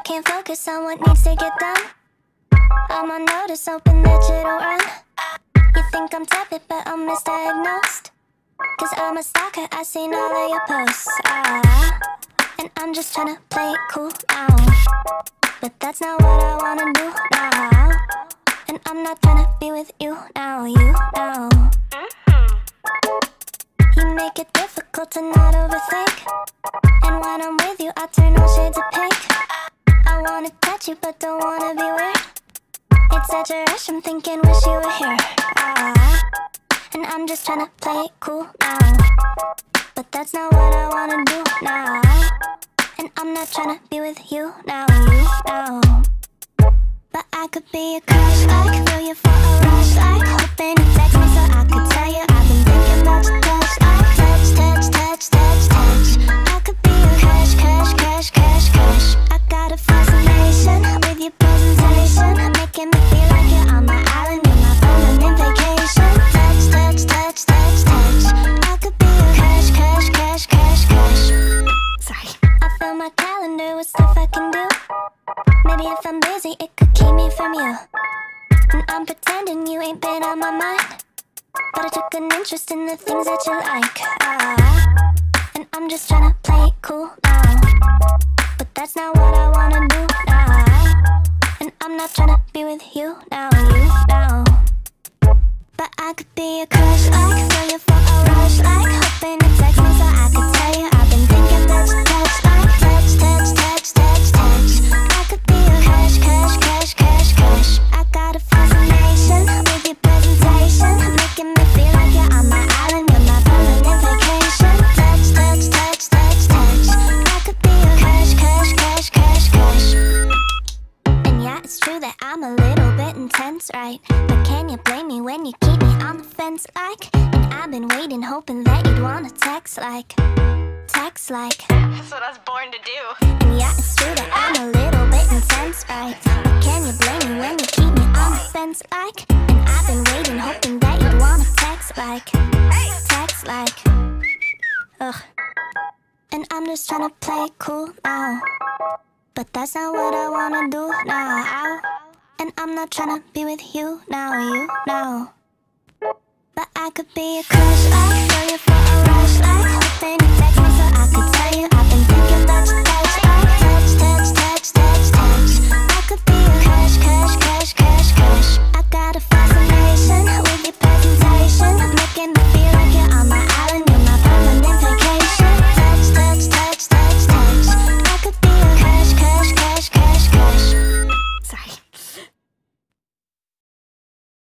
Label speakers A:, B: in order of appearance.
A: can't focus on what needs to get done. I'm on notice, hoping that you don't run. You think I'm tepid, but I'm misdiagnosed. Cause I'm a stalker, I seen all of your posts. And I'm just tryna play it cool now. But that's not what I wanna do now. And I'm not tryna be with you now, you now. You make it difficult to not overthink. And when I'm with you, I turn all shades of pink. I wanna touch you, but don't wanna be weird. It's such a rush, I'm thinking, wish you were here. And I'm just tryna play it cool now. But that's not what I wanna do now. And I'm not tryna be with you now, you now. But I could be a crush, like feel you for a rush, like hoping you text me so I could tell you I've been thinking about your touch, like touch, touch, touch, touch, touch. I could be a crush, crush, crush, crush, crush. I got a fascination with your presentation, making me feel like you're on my island with my permanent vacation. Touch, touch, touch, touch, touch. I could be a crush, crush, crush, crush, crush. Sorry. I fill my calendar with stuff I can do. Maybe if I'm busy, it could keep me from you. And I'm pretending you ain't been on my mind, but I took an interest in the things that you like. And I'm just tryna play it cool now. But that's not what I wanna do now. And I'm not tryna be with you now, you now. But I could be a crush, like feel you for a rush, like hoping you text me so I could tell you I've been thinking about your touch, like touch, touch, touch, touch, touch. I could be a crush, crush, crush, crush, crush. I got a fascination with your presentation, making me feel like you're on my island with my permanent vacation. Touch, touch, touch, touch, touch. I could be a crush, crush, crush, crush, crush. And yeah, it's true that I'm a little bit intense, right? But can you blame me when you keep me on the fence, like? And I've been waiting, hoping that you'd wanna text like. Text like.
B: That's what I was born to do.
A: And yeah, it's true that I'm a little bit intense, right? But can you blame me when you keep me on the fence, like? And I've been waiting, hoping that you'd wanna text like. Text like. Ugh. And I'm just tryna play it cool now. But that's not what I wanna do now. And I'm not tryna be with you now, you know. But I could be a crush, like feel you for a rush, like hoping you